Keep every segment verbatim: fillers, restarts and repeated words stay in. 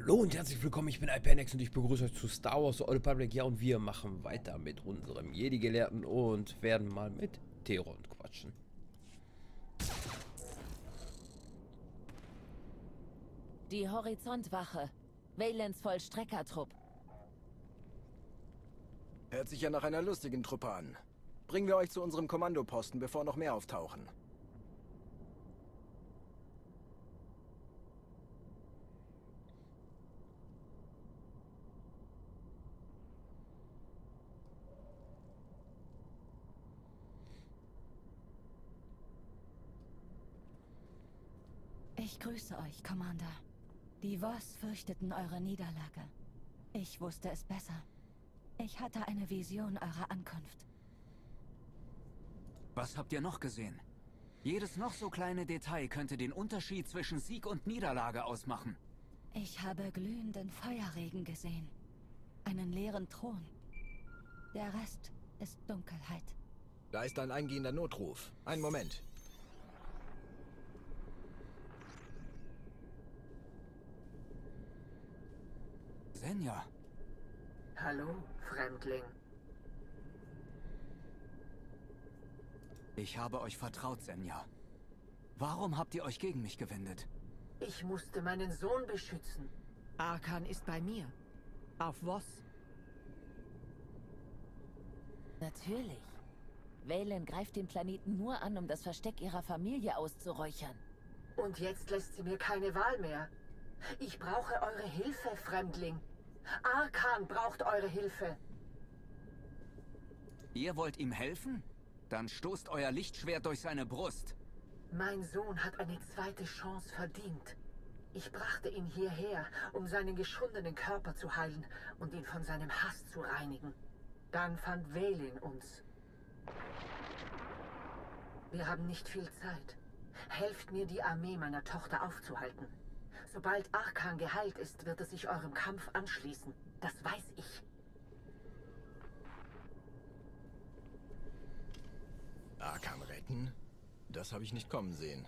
Hallo und herzlich willkommen, ich bin Alpenex und ich begrüße euch zu Star Wars The Old Republic. Ja, und wir machen weiter mit unserem Jedi-Gelehrten und werden mal mit Theron quatschen. Die Horizontwache. Vaylens Vollstreckertrupp. Hört sich ja nach einer lustigen Truppe an. Bringen wir euch zu unserem Kommandoposten, bevor noch mehr auftauchen. Ich grüße euch, Commander. Die Voss fürchteten eure Niederlage. Ich wusste es besser. Ich hatte eine Vision eurer Ankunft. Was habt ihr noch gesehen? Jedes noch so kleine Detail könnte den Unterschied zwischen Sieg und Niederlage ausmachen. Ich habe glühenden Feuerregen gesehen. Einen leeren Thron. Der Rest ist Dunkelheit. Da ist ein eingehender Notruf. Einen Moment. Senja. Hallo, Fremdling. Ich habe euch vertraut, Senja. Warum habt ihr euch gegen mich gewendet? Ich musste meinen Sohn beschützen. Arkan ist bei mir. Auf Voss. Natürlich. Vaylen greift den Planeten nur an, um das Versteck ihrer Familie auszuräuchern. Und jetzt lässt sie mir keine Wahl mehr. Ich brauche eure Hilfe, Fremdling. Arkan braucht eure Hilfe. Ihr wollt ihm helfen? Dann stoßt euer Lichtschwert durch seine Brust. Mein Sohn hat eine zweite Chance verdient. Ich brachte ihn hierher, um seinen geschundenen Körper zu heilen und ihn von seinem Hass zu reinigen. Dann fand Vaylin uns. Wir haben nicht viel Zeit. Helft mir, die Armee meiner Tochter aufzuhalten. Sobald Arkan geheilt ist, wird er sich eurem Kampf anschließen. Das weiß ich. Arkan retten? Das habe ich nicht kommen sehen.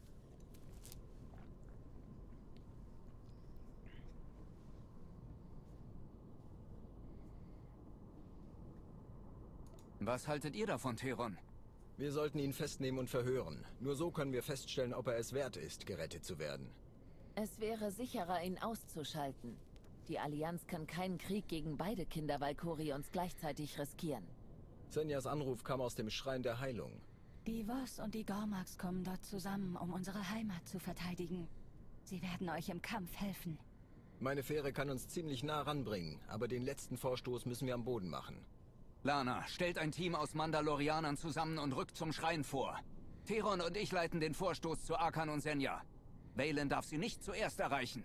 Was haltet ihr davon, Theron? Wir sollten ihn festnehmen und verhören. Nur so können wir feststellen, ob er es wert ist, gerettet zu werden. Es wäre sicherer, ihn auszuschalten. Die Allianz kann keinen Krieg gegen beide Kinder Valkyrions gleichzeitig riskieren. Senjas Anruf kam aus dem Schrein der Heilung. Die Voss und die Gormaks kommen dort zusammen, um unsere Heimat zu verteidigen. Sie werden euch im Kampf helfen. Meine Fähre kann uns ziemlich nah ranbringen, aber den letzten Vorstoß müssen wir am Boden machen. Lana, stellt ein Team aus Mandalorianern zusammen und rückt zum Schrein vor. Theron und ich leiten den Vorstoß zu Arkan und Senja. Vaylin darf sie nicht zuerst erreichen.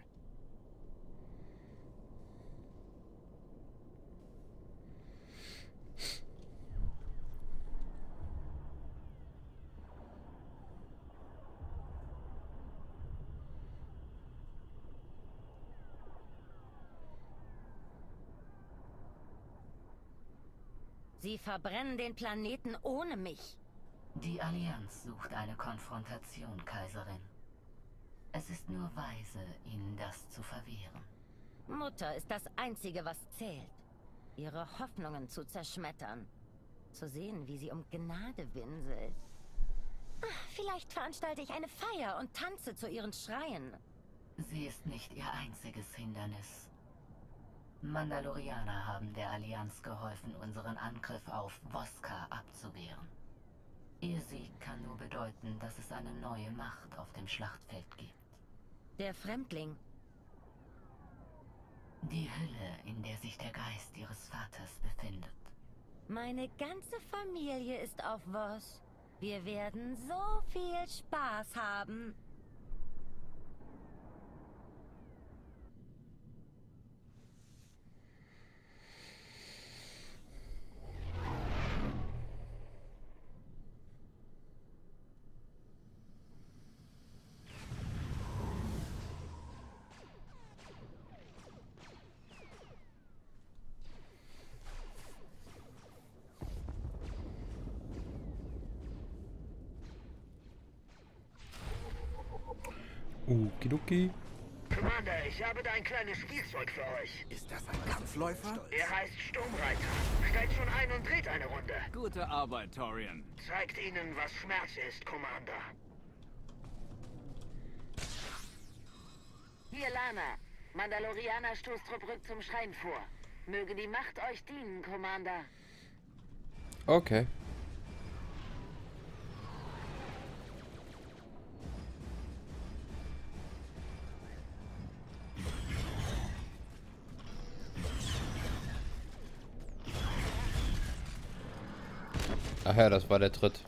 Sie verbrennen den Planeten ohne mich. Die Allianz sucht eine Konfrontation, Kaiserin. Es ist nur weise, ihnen das zu verwehren. Mutter ist das Einzige, was zählt. Ihre Hoffnungen zu zerschmettern. Zu sehen, wie sie um Gnade winselt. Ach, vielleicht veranstalte ich eine Feier und tanze zu ihren Schreien. Sie ist nicht ihr einziges Hindernis. Mandalorianer haben der Allianz geholfen, unseren Angriff auf Voska abzuwehren. Ihr Sieg kann nur bedeuten, dass es eine neue Macht auf dem Schlachtfeld gibt. Der Fremdling. Die Hülle, in der sich der Geist ihres Vaters befindet. Meine ganze Familie ist auf Voss. Wir werden so viel Spaß haben. Okidoki. Commander, ich habe da ein kleines Spielzeug für euch. Ist das ein Kampfläufer? Er heißt Sturmreiter. Steigt schon ein und dreht eine Runde. Gute Arbeit, Torian. Zeigt ihnen, was Schmerz ist, Commander. Hier, Lana. Mandalorianer Stoßtrupp rückt zum Schrein vor. Möge die Macht euch dienen, Commander. Okay. Ach ja, das war der Tritt.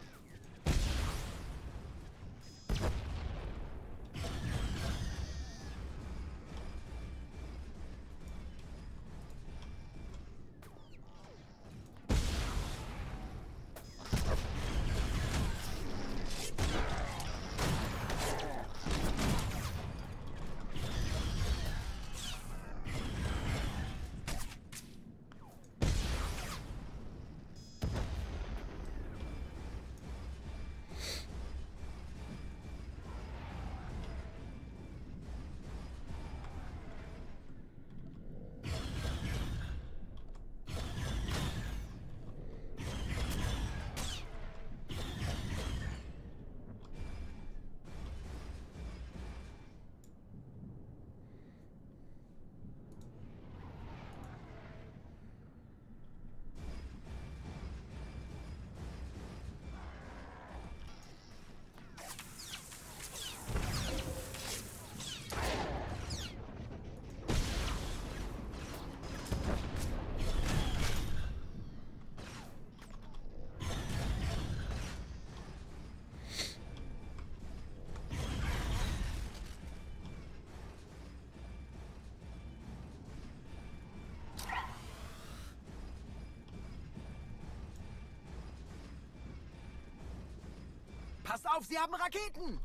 Passt auf, sie haben Raketen!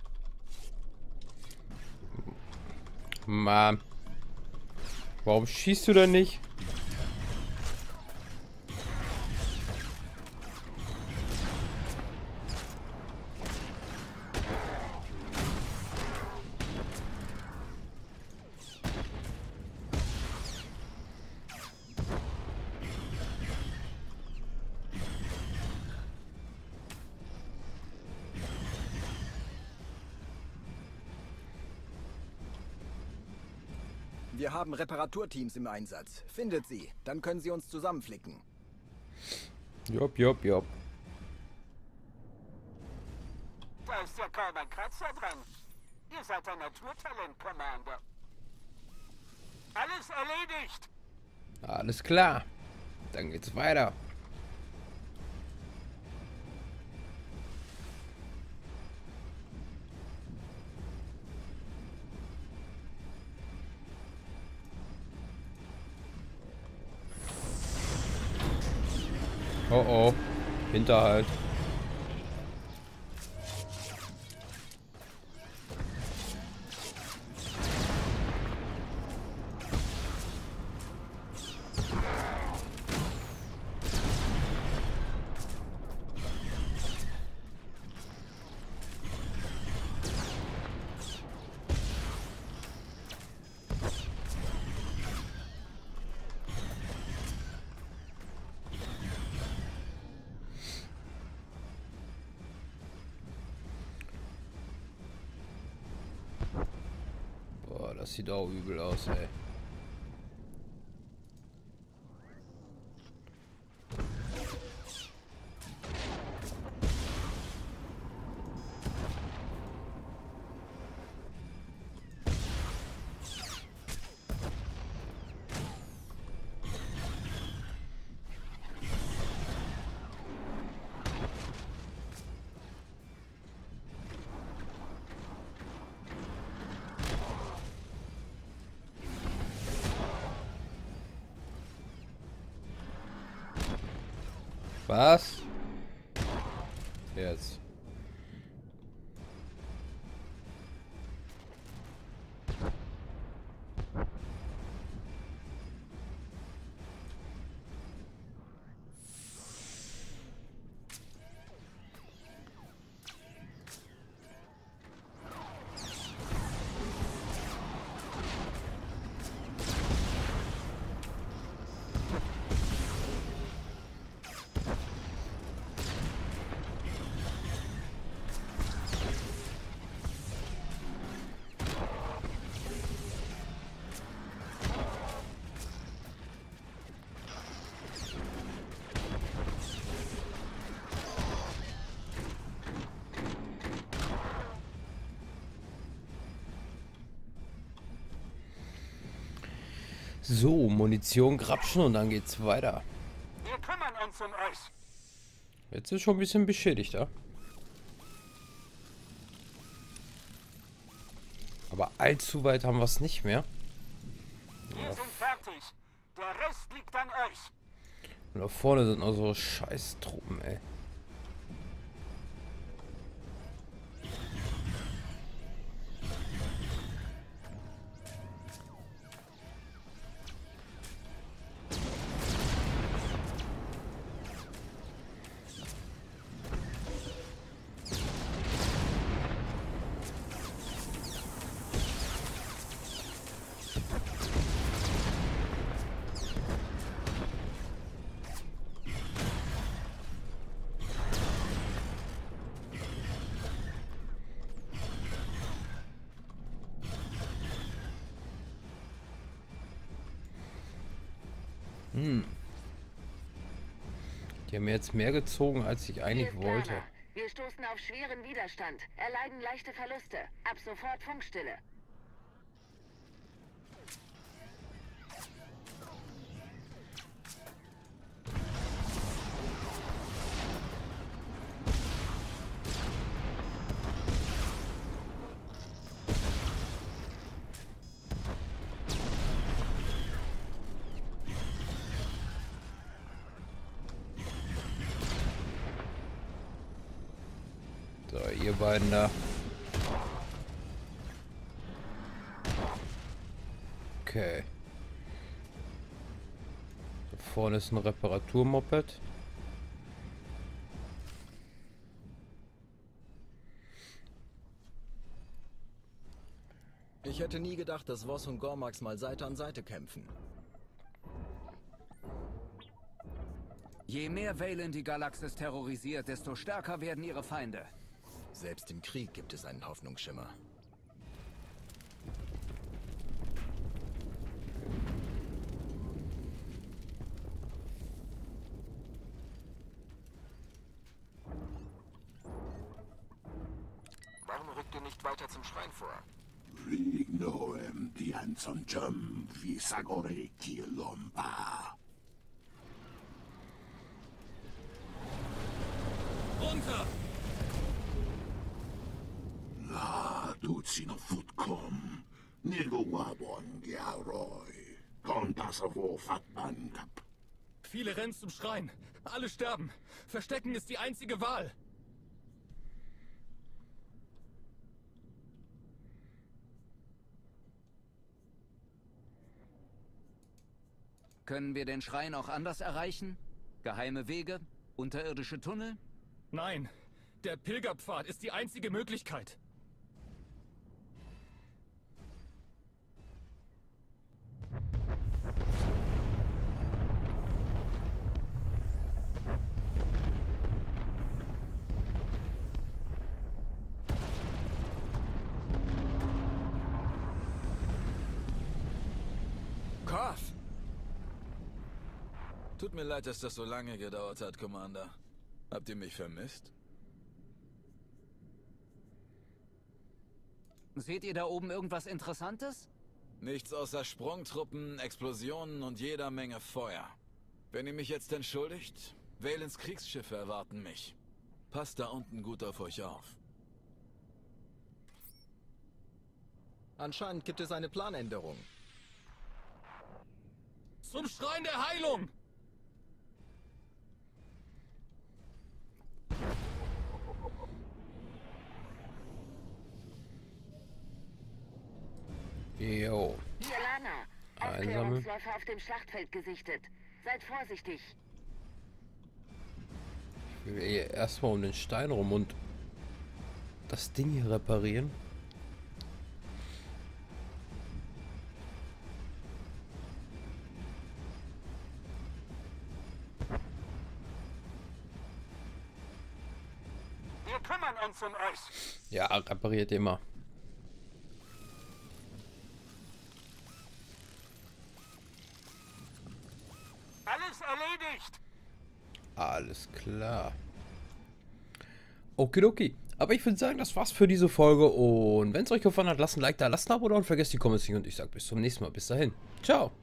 Mann. Warum schießt du denn nicht? Wir haben Reparaturteams im Einsatz. Findet sie, dann können sie uns zusammenflicken. Jopp, jopp, jopp. Da ist ja kaum ein Kratzer dran. Ihr seid ein Naturtalent, Commander. Alles erledigt. Alles klar. Dann geht's weiter. Oh oh, Hinterhalt. Das sieht auch übel aus, ey. Was? Jetzt. So, Munition grapschen und dann geht's weiter. Wir kümmern uns um euch. Jetzt ist schon ein bisschen beschädigt, ja? Aber allzu weit haben wir es nicht mehr. Wir sind fertig. Der Rest liegt an euch. Und da vorne sind noch so scheiß Truppen, ey. Hm. Die haben mir jetzt mehr gezogen, als ich eigentlich wollte. Wir stoßen auf schweren Widerstand, erleiden leichte Verluste. Ab sofort Funkstille. So, ihr beiden da. Okay. Da vorne ist ein Reparaturmoped. Ich hätte nie gedacht, dass Voss und Gormax mal Seite an Seite kämpfen. Je mehr Valen die Galaxis terrorisiert, desto stärker werden ihre Feinde. Selbst im Krieg gibt es einen Hoffnungsschimmer. Warum rückt ihr nicht weiter zum Schrein vor? Runter! La ducino futkom, nigo wabon giaroi, kontasavo fatbankap. Viele rennen zum Schrein. Alle sterben. Verstecken ist die einzige Wahl. Können wir den Schrein auch anders erreichen? Geheime Wege? Unterirdische Tunnel? Nein, der Pilgerpfad ist die einzige Möglichkeit. Koth! Tut mir leid, dass das so lange gedauert hat, Commander. Habt ihr mich vermisst? Seht ihr da oben irgendwas Interessantes? Nichts außer Sprungtruppen, Explosionen und jeder Menge Feuer. Wenn ihr mich jetzt entschuldigt, Valens Kriegsschiffe erwarten mich. Passt da unten gut auf euch auf. Anscheinend gibt es eine Planänderung. Zum Schrein der Heilung! Jo. Hier, Lana. Aufklärungsläufer auf dem Schlachtfeld gesichtet. Seid vorsichtig. Ich will hier erstmal um den Stein rum und das Ding hier reparieren. Wir kümmern uns um euch. Ja, repariert immer. Alles erledigt. Alles klar. Okidoki. Aber ich würde sagen, das war's für diese Folge. Und wenn es euch gefallen hat, lasst ein Like da, lasst ein Abo da und vergesst die Comments nicht. Und ich sage bis zum nächsten Mal. Bis dahin. Ciao.